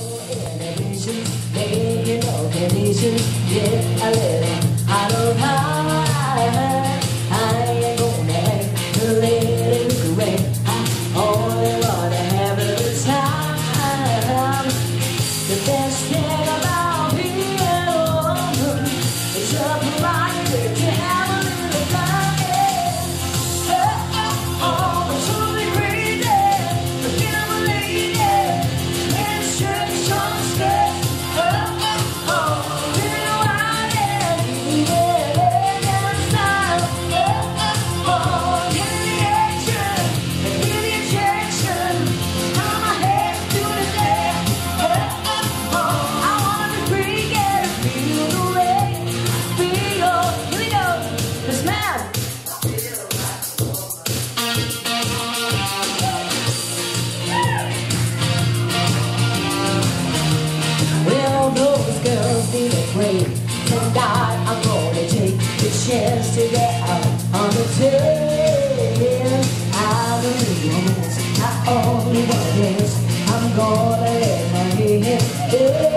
Making no conditions, yeah, a little out of high. I ain't gonna have to let it rain. I only wanna have a good time. The best thing about being a woman is a prerogative to have a little fun. Oh, it's only crazy, but I'm a lady. Let's check some stuff. Tonight I'm gonna take the chance to get out on the tail. I really want this, I only want this. I'm gonna let my head